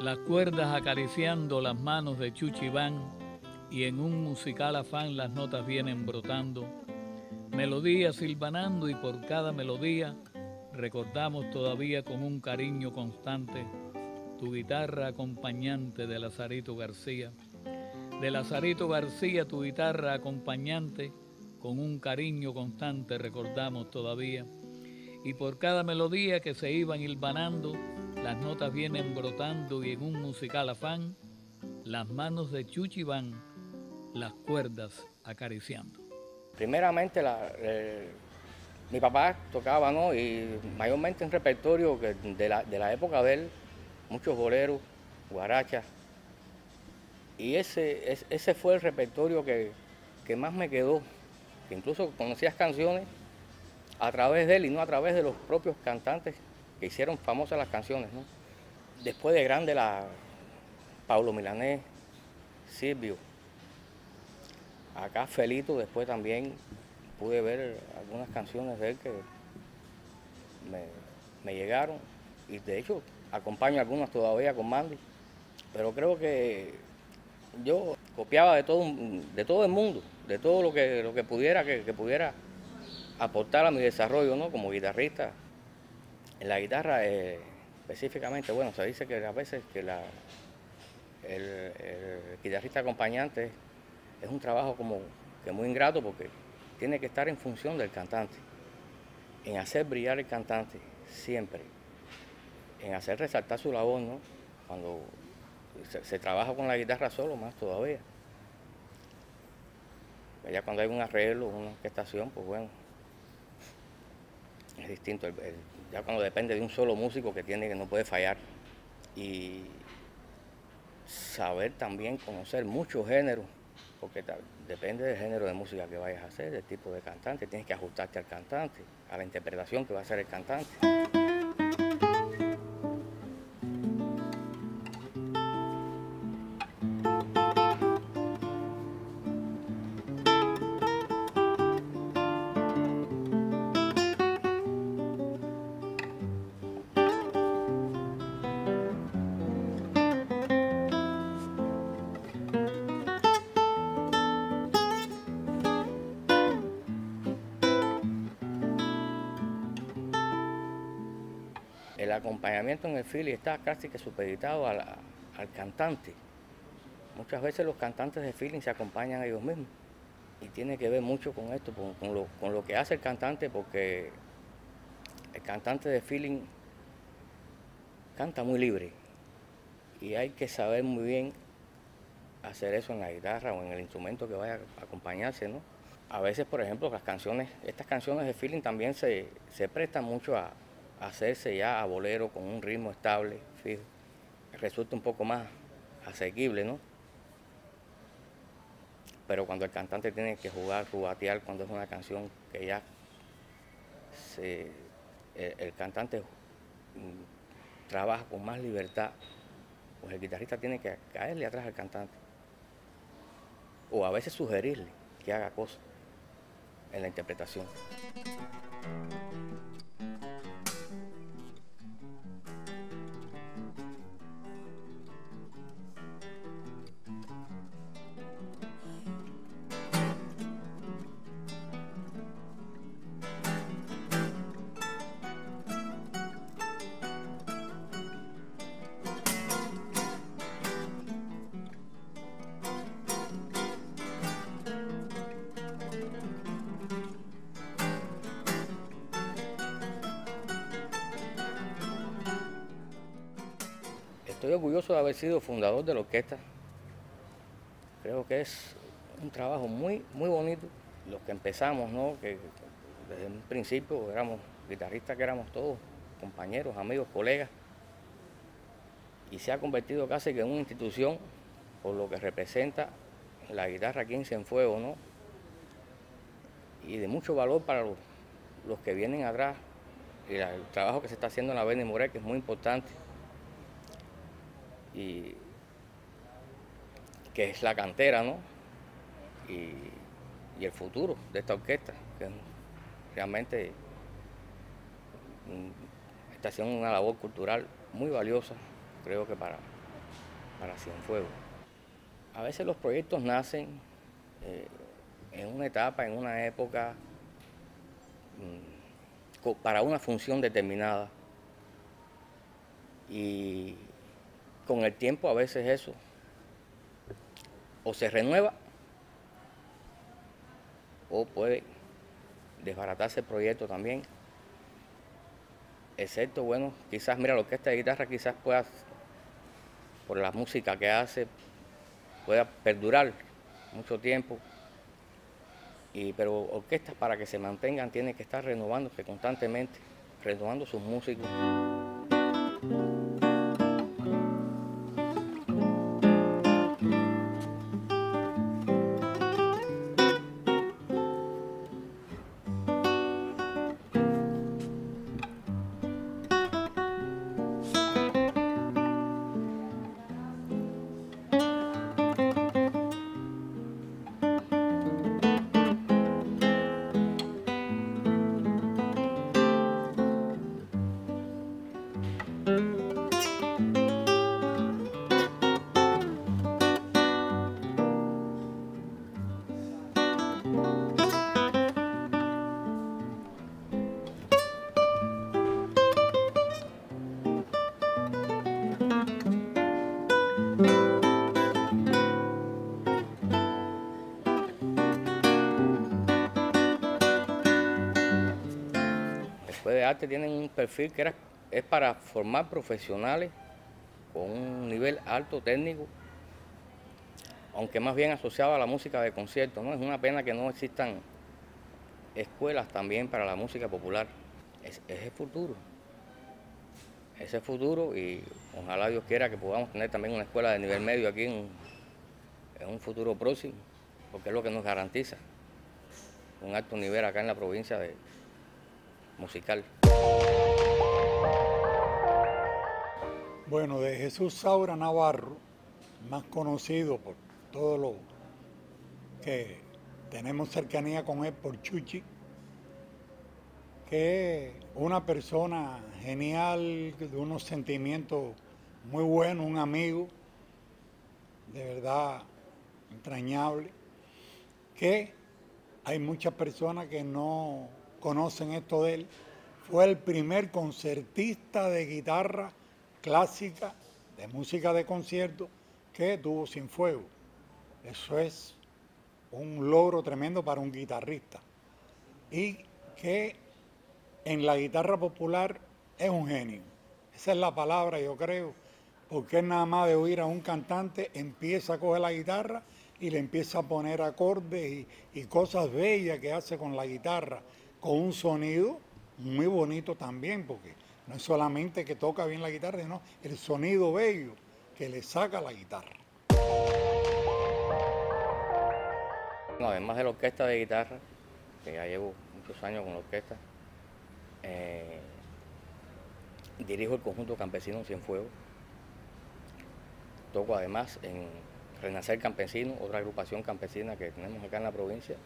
Las cuerdas acariciando las manos de Chuchi van y en un musical afán las notas vienen brotando. Melodías silbanando y por cada melodía recordamos todavía con un cariño constante tu guitarra acompañante de Lazarito García. De Lazarito García tu guitarra acompañante con un cariño constante recordamos todavía. Y por cada melodía que se iban hilvanando, las notas vienen brotando y en un musical afán, las manos de Chuchi van, las cuerdas acariciando. Primeramente, mi papá tocaba, ¿no? Y mayormente un repertorio de la época de él, muchos boleros, guarachas. Y ese fue el repertorio que más me quedó, que incluso conocías canciones a través de él y no a través de los propios cantantes que hicieron famosas las canciones, ¿no? Después de grande, Paulo Milanés, Silvio, acá Felito, después también pude ver algunas canciones de él que me llegaron y de hecho acompaño algunas todavía con Mandy, pero creo que yo copiaba de todo el mundo, de todo lo que pudiera, que pudiera aportar a mi desarrollo, ¿no? Como guitarrista. En la guitarra específicamente, bueno, se dice que a veces que el guitarrista acompañante es un trabajo como que muy ingrato porque tiene que estar en función del cantante, en hacer brillar el cantante siempre, en hacer resaltar su labor, ¿no? Cuando se trabaja con la guitarra solo, más todavía. Ya cuando hay un arreglo, una orquestación, pues bueno, es distinto. Ya cuando depende de un solo músico que no puede fallar. Y saber también conocer muchos géneros, porque depende del género de música que vayas a hacer, del tipo de cantante, tienes que ajustarte al cantante, a la interpretación que va a hacer el cantante. El acompañamiento en el feeling está casi que supeditado al cantante. Muchas veces los cantantes de feeling se acompañan a ellos mismos y tiene que ver mucho con esto, con lo que hace el cantante, porque el cantante de feeling canta muy libre y hay que saber muy bien hacer eso en la guitarra o en el instrumento que vaya a acompañarse, ¿no? A veces, por ejemplo, estas canciones de feeling también se prestan mucho a hacerse ya a bolero con un ritmo estable, fijo. Resulta un poco más asequible, ¿no? Pero cuando el cantante tiene que jugar, rubatear, cuando es una canción que ya el cantante trabaja con más libertad, pues el guitarrista tiene que caerle atrás al cantante. O a veces sugerirle que haga cosas en la interpretación. Estoy orgulloso de haber sido fundador de la orquesta. Creo que es un trabajo muy bonito. Los que empezamos, ¿no? Que desde un principio éramos guitarristas, que éramos todos compañeros, amigos, colegas. Y se ha convertido casi que en una institución por lo que representa la guitarra aquí en Cienfuegos, ¿no? Y de mucho valor para los que vienen atrás. Y el trabajo que se está haciendo en la Berni Moré, que es muy importante. Y que es la cantera, ¿no? Y el futuro de esta orquesta, que realmente está haciendo una labor cultural muy valiosa, creo que para para Cienfuegos. A veces los proyectos nacen en una etapa, en una época, para una función determinada. Y con el tiempo a veces eso o se renueva o puede desbaratarse el proyecto también. Excepto, bueno, quizás, mira, la orquesta de guitarra quizás pueda, por la música que hace, pueda perdurar mucho tiempo. Pero orquestas, para que se mantengan, tienen que estar renovándose constantemente, renovando sus músicos. Después de arte tienen un perfil que es para formar profesionales con un nivel alto técnico, aunque más bien asociado a la música de concierto, ¿no? Es una pena que no existan escuelas también para la música popular. Es el futuro. Es el futuro y ojalá Dios quiera que podamos tener también una escuela de nivel medio aquí en un futuro próximo, porque es lo que nos garantiza un alto nivel acá en la provincia musical. Bueno, de Jesús Saura Navarro, más conocido por todo lo que tenemos cercanía con él por Chuchi, que es una persona genial, de unos sentimientos muy buenos, un amigo de verdad entrañable, que hay muchas personas que no conocen esto de él. Fue el primer concertista de guitarra clásica, de música de concierto, que tuvo Cienfuegos. Eso es un logro tremendo para un guitarrista. Y que en la guitarra popular es un genio. Esa es la palabra, yo creo, porque él nada más de oír a un cantante empieza a coger la guitarra y le empieza a poner acordes y cosas bellas que hace con la guitarra, con un sonido muy bonito también, porque no es solamente que toca bien la guitarra, sino el sonido bello que le saca la guitarra. No, además de la orquesta de guitarra, que ya llevo muchos años con la orquesta, dirijo el conjunto campesino Cienfuegos. Toco además en Renacer Campesino, otra agrupación campesina que tenemos acá en la provincia,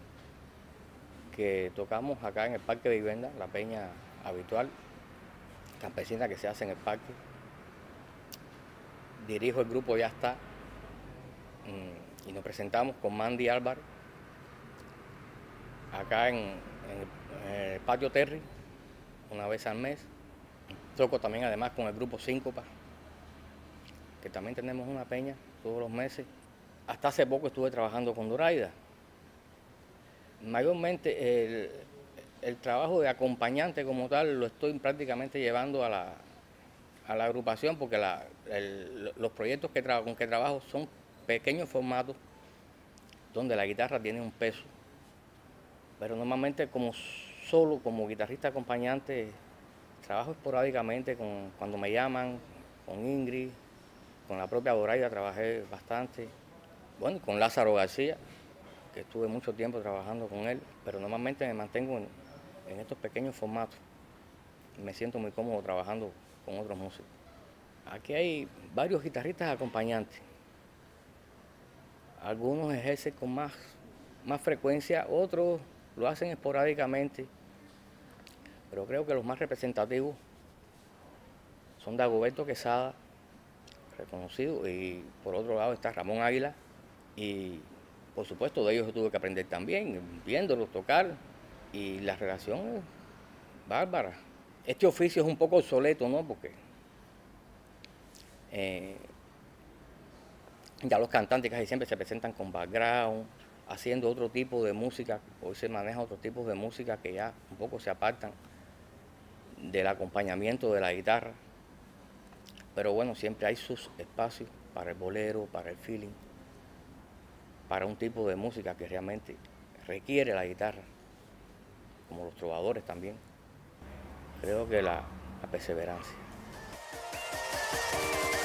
que tocamos acá en el Parque de Vivienda, la peña habitual campesina que se hace en el parque. Dirijo el grupo Ya Está y nos presentamos con Mandy Álvarez acá en el patio Terry una vez al mes. Toco también además con el grupo Síncopa, que también tenemos una peña todos los meses. Hasta hace poco estuve trabajando con Doraida. Mayormente el trabajo de acompañante como tal lo estoy prácticamente llevando a la agrupación, porque los proyectos con que trabajo son pequeños formatos donde la guitarra tiene un peso. Pero normalmente como guitarrista acompañante trabajo esporádicamente cuando me llaman, con Ingrid, con la propia Doraida trabajé bastante. Bueno, con Lázaro García, que estuve mucho tiempo trabajando con él, pero normalmente me mantengo en estos pequeños formatos. Me siento muy cómodo trabajando con otros músicos. Aquí hay varios guitarristas acompañantes. Algunos ejercen con más frecuencia, otros lo hacen esporádicamente, pero creo que los más representativos son Dagoberto Quesada, reconocido. Y por otro lado está Ramón Águila, y por supuesto de ellos yo tuve que aprender también, viéndolos tocar, y la relación es bárbara. Este oficio es un poco obsoleto, ¿no? Porque ya los cantantes casi siempre se presentan con background, haciendo otro tipo de música. Hoy se maneja otro tipo de música que ya un poco se apartan del acompañamiento de la guitarra. Pero bueno, siempre hay sus espacios para el bolero, para el feeling, para un tipo de música que realmente requiere la guitarra, como los trovadores también. Creo que la perseverancia.